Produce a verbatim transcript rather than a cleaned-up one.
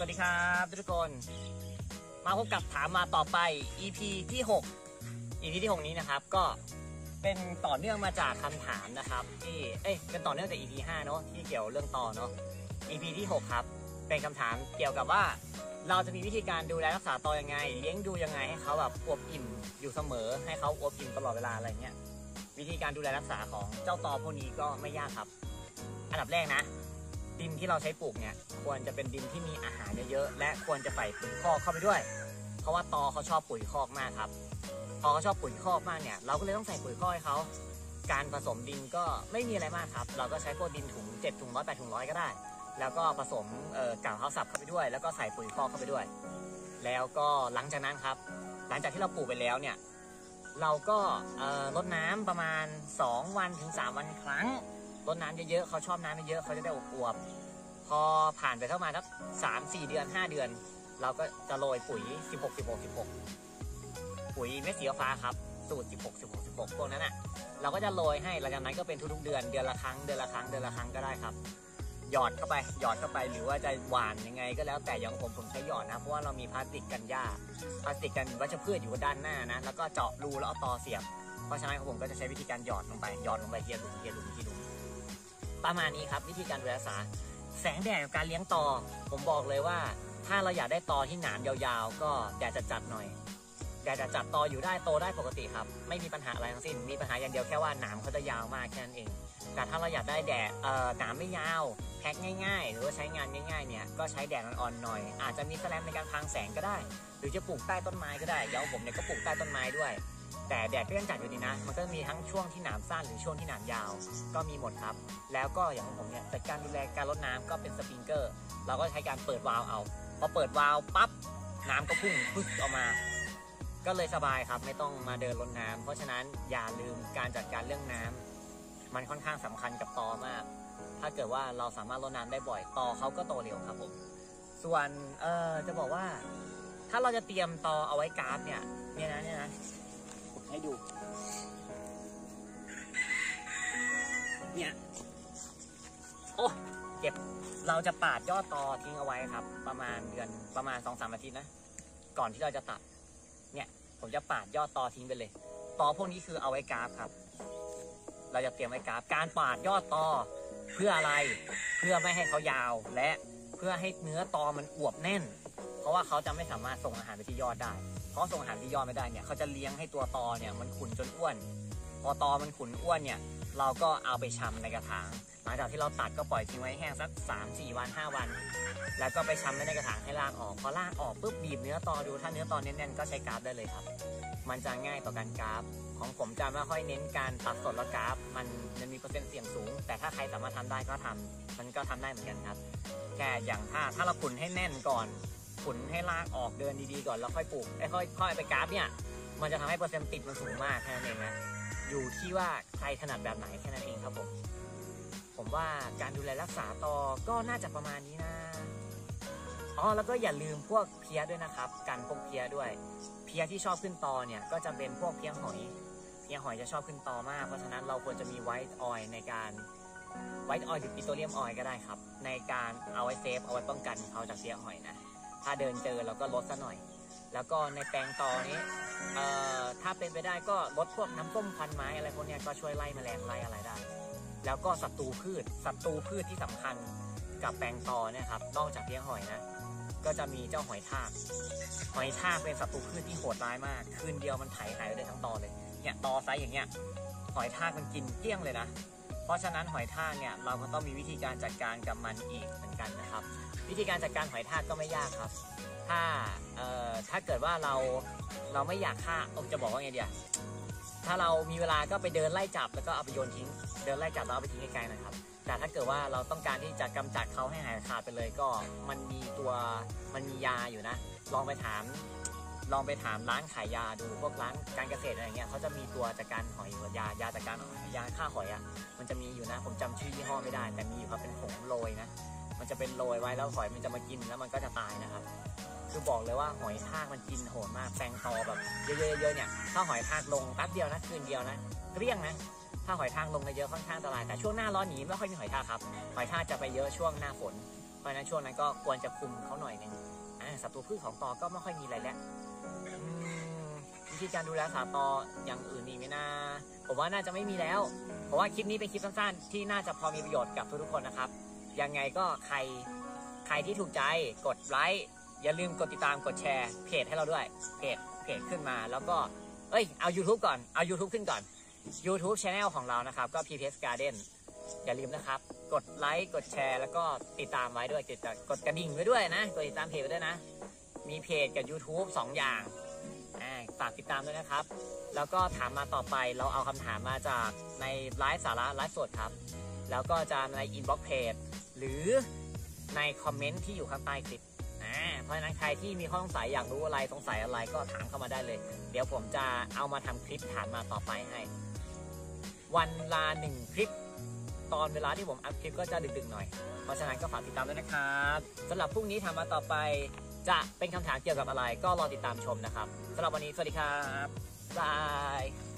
วัสดีครับทุกคนมาพบกับถามมาต่อไป อี พี ที่หก อี พี ที่หกนี้นะครับก็เป็นต่อเนื่องมาจากคำถามนะครับที่เอ้ยเป็นต่อเนื่องจาก อี พี ห้าเนาะที่เกี่ยวเรื่องต่อเนาะ อี พี ที่หกครับเป็นคำถามเกี่ยวกับว่าเราจะมีวิธีการดูแลรักษาต่อยังไงเลี้ยงดูยังไงให้เขาแบบอวบอิ่มอยู่เสมอให้เขาอวบอิ่มตลอดเวลาอะไรเงี้ยวิธีการดูแลรักษาของเจ้าต่อพวกนี้ก็ไม่ยากครับอันดับแรกนะดินที่เราใช้ปลูกเนี่ยควรจะเป็นดินที่มีอาหารเยอะๆและควรจะใส่ปุ๋ยคอกเข้าไปด้วยเพราะว่าตอเขาชอบปุ๋ยคอกมากครับตอเขาชอบปุ๋ยคอกมากเนี่ยเราก็เลยต้องใส่ปุ๋ยคอกให้เขาการผสมดินก็ไม่มีอะไรมากครับเราก็ใช้พวกดินถุงเจ็ดถุงร้อยแปดถุงร้อยก็ได้แล้วก็ผสมเอ่อกากข้าวสับเข้าไปด้วยแล้วก็ใส่ปุ๋ยคอกเข้าไปด้วยแล้วก็หลังจากนั้นครับหลังจากที่เราปลูกไปแล้วเนี่ยเราก็รดน้ำประมาณสองวันถึงสามวันครั้งรดน้ำเยอะๆเขาชอบน้ำเยอะๆเขาจะได้อวบๆพอผ่านไปเข้ามาสักสามสี่เดือนห้าเดือนเราก็จะโรยปุ๋ยสิบหก สิบหก สิบหกปุ๋ยเม็ดสีฟ้าครับสูตรสิบหก สิบหก สิบหกพวกนั้นอ่ะเราก็จะโรยให้หลังจากนั้นก็เป็นทุกๆเดือนเดือนละครั้งเดือนละครั้งเดือนละครั้งก็ได้ครับหยอดเข้าไปหยอดเข้าไปหรือว่าจะหว่านยังไงก็แล้วแต่อย่างผมผมใช้หยอดนะเพราะว่าเรามีพลาสติกกันหญ้าพลาสติกกันวัชพืชอยู่ด้านหน้านะแล้วก็เจาะรูแล้วเอาตอเสียบเพราะฉะนั้นผมก็จะใช้วิธีการหยอดลงไปหยอดลงไปเทียนลุมเทียนลุมทีลุมประมาณนี้ครับวิธีการดูแลรักษาแสงแดดกับการเลี้ยงตอผมบอกเลยว่าถ้าเราอยากได้ตอที่หนามยาวๆก็แดดจะจัดหน่อยแดดจะจัดตออยู่ได้โตได้ปกติครับไม่มีปัญหาอะไรทั้งสิ้นมีปัญหาอย่างเดียวแค่ว่าหนามเขาจะยาวมากแค่นั้นเองแต่ถ้าเราอยากได้แดดเอ่อหนามไม่ยาวแพ็คง่ายๆหรือว่าใช้งานง่ายๆเนี่ยก็ใช้แดดอ่อนๆหน่อยอาจจะมีแสลมในการพรางแสงก็ได้หรือจะปลูกใต้ต้นไม้ก็ได้เดี๋ยวผมเนี่ยก็ปลูกใต้ต้นไม้ด้วยแต่แดดก็ยังจัดอยู่ดีนะมันก็มีทั้งช่วงที่หนามสั้นหรือช่วงที่หนามยาวก็มีหมดครับแล้วก็อย่างของผมเนี่ยจัดการดูแลการรดน้ำก็เป็นสปริงเกอร์เราก็ใช้การเปิดวาล์วเอาพอเปิดวาล์วปั๊บน้ำก็พุ่งพึ่งออกมาก็เลยสบายครับไม่ต้องมาเดินรดน้ำเพราะฉะนั้นอย่าลืมการจัดการเรื่องน้ำมันค่อนข้างสำคัญกับตอมากถ้าเกิดว่าเราสามารถรดน้ำได้บ่อยตอเขาก็โตเร็วครับผมส่วนเอ่อจะบอกว่าถ้าเราจะเตรียมตอเอาไว้กราฟเนี่ยเนี่ยนะเนี่ยนะผมให้ดูเนี่ยโอ้เจ็บเราจะปาดยอดตอทิ้งเอาไว้ครับประมาณเดือนประมาณ สองถึงสาม อาทิตย์นะก่อนที่เราจะตัดเนี่ยผมจะปาดยอดตอทิ้งไปเลยตอพวกนี้คือเอาไว้กราฟครับเราจะเตรียมไว้กราฟการปาดยอดตอเพื่ออะไรเพื่อไม่ให้เขายาวและเพื่อให้เนื้อตอมันอวบแน่นเพราะว่าเขาจะไม่สามารถส่งอาหารไปที่ยอดได้เพราะส่งอาหารที่ยอดไม่ได้เนี่ยเขาจะเลี้ยงให้ตัวตอเนี่ยมันขุ่นจนอ้วนพอตอมันขุ่นอ้วนเนี่ยเราก็เอาไปชำในกระถางหลังจากที่เราตัดก็ปล่อยทิ้งไว้แห้งสัก สามถึงสี่ วันห้าวันแล้วก็ไปชำไว้ในกระถางให้รากออกพอรากออกปุ๊บบีบเนื้อตอดูถ้าเนื้อตอแน่นๆก็ใช้กราฟได้เลยครับมันจะง่ายต่อการกราฟของผมจะไม่ค่อยเน้นการตัดสดและกราฟมันมันมีเปอร์เซ็นต์เสี่ยงสูงแต่ถ้าใครสามารถทำได้ก็ทำมันก็ทำได้เหมือนกันครับแค่อย่างถ้าถ้าเราขุ่นให้แน่นก่อนขุ่นให้รากออกเดินดีๆก่อนแล้วค่อยปลูกไอ้ค่อยค่อยไปกราฟเนี่ยมันจะทำให้เปอร์เซ็นต์ติดมันสูงมากแค่นั้นเองนะอยู่ที่ว่าใครถนัดแบบไหนแค่นั้นเองครับผมผมว่าการดูแลรักษาตอก็น่าจะประมาณนี้นะอ๋อแล้วก็อย่าลืมพวกเพี้ยด้วยนะครับกันพวกเพี้ยด้วยเพี้ยที่ชอบขึ้นตอเนี่ยก็จะเป็นพวกเพี้ยหอยเพี้ยหอยจะชอบขึ้นตอมากเพราะฉะนั้นเราควรจะมีไวท์ออยล์ในการไวท์ออยล์หรือปิโตรเลียมออยล์ก็ได้ครับในการเอาไว้เซฟเอาไว้ป้องกันเขาจากเพี้ยหอยนะถ้าเดินเจอเราก็ลดซะหน่อยแล้วก็ในแปลงตอนี้เอ่อถ้าเป็นไปได้ก็ลดพวกน้ำส้มพันไม้อะไรพวกนี้ก็ช่วยไล่แมลงไล่อะไรได้แล้วก็ศัตรูพืชศัตรูพืชที่สำคัญกับแปลงตอเนี่ยครับนอกจากเพี้ยหอยนะก็จะมีเจ้าหอยทากหอยทากเป็นศัตรูพืชที่โหดร้ายมากคืนเดียวมันไถหายไปได้ทั้งตอเลยเนี่ยตอไซส์อย่างเงี้ยหอยทากมันกินเกลี้ยงเลยนะเพราะฉะนั้นหอยทากเนี่ยเราก็ต้องมีวิธีการจัดการกับมันอีกเหมือนกันนะครับวิธีการจัดการหอยทากก็ไม่ยากครับถ้าเอ่อถ้าเกิดว่าเราเราไม่อยากฆ่าจะบอกว่าไงเดียถ้าเรามีเวลาก็ไปเดินไล่จับแล้วก็เอาไปโยนทิ้งเดินไล่จับแล้วเอาไปทิ้งไกลๆนะครับแต่ถ้าเกิดว่าเราต้องการที่จะกำจัดเขาให้หายขาดไปเลยก็มันมีตัวมันมียาอยู่นะลองไปถามลองไปถามร้านขายยาดูพวกร้านการเกษตรอะไรเงี้ยเขาจะมีตัวจัดการหอยยายาจัดการหอยยาฆ่าหอยอ่ะมันจะมีอยู่นะผมจำชื่อยี่ห้อไม่ได้แต่มีครับเป็นผงโรยนะมันจะเป็นโรยไว้แล้วหอยมันจะมากินแล้วมันก็จะตายนะครับคือบอกเลยว่าหอยทากมันกินโหดมากแปลงตอแบบเยอะๆเนี่ยถ้าหอยทากลงแป๊บเดียวนะคืนเดียวนะเกลี้ยงนะถ้าหอยทากลงเยอะค่อนข้างอันตรายแต่ช่วงหน้าร้อนหนีไม่ค่อยมีหอยทากครับหอยทากจะไปเยอะช่วงหน้าฝนเพราะฉะนั้นช่วงนั้นก็ควรจะคุมเขาหน่อยนึงอ่าศัตรูพืชของตอก็ไม่ค่อยมีอะไรแล้ววิธีการดูแลสาตออย่างอื่นมีไหมนะผมว่าน่าจะไม่มีแล้วเพราะว่าคลิปนี้เป็นคลิปสั้นๆที่น่าจะพอมีประโยชน์กับทุกๆคนนะครับยังไงก็ใครใครที่ถูกใจกดไลค์อย่าลืมกดติดตามกดแชร์เพจให้เราด้วยเพจเพจขึ้นมาแล้วก็เอ้ยเอา YouTube ก่อนเอา YouTube ขึ้นก่อน YouTube Channel ของเรานะครับก็ พี พี เอส Garden อย่าลืมนะครับกดไลค์กดแชร์แล้วก็ติดตามไว้ด้วยติดกดกระดิ่งไว้ด้วยนะกดติดตามเพจไว้ด้วยนะมีเพจกับ YouTube สองอย่างฝากติดตามด้วยนะครับแล้วก็ถามมาต่อไปเราเอาคำถามมาจากในไลฟ์สาระไลฟ์สดครับแล้วก็จะในอินบ็อกซ์เพจหรือในคอมเมนต์ที่อยู่ข้างใต้คลิปอ่าเพราะฉะนั้นใครที่มีข้อสงสัยอยากรู้อะไรสงสัยอะไรก็ถามเข้ามาได้เลยเดี๋ยวผมจะเอามาทำคลิปถามมาต่อไปให้วันละหนึ่งคลิปตอนเวลาที่ผมอัพคลิปก็จะดึกๆหน่อยเพราะฉะนั้นก็ฝากติดตามด้วยนะครับสำหรับพรุ่งนี้ถามมาต่อไปจะเป็นคำถามเกี่ยวกับอะไรก็รอติดตามชมนะครับสำหรับวันนี้สวัสดีครับบาย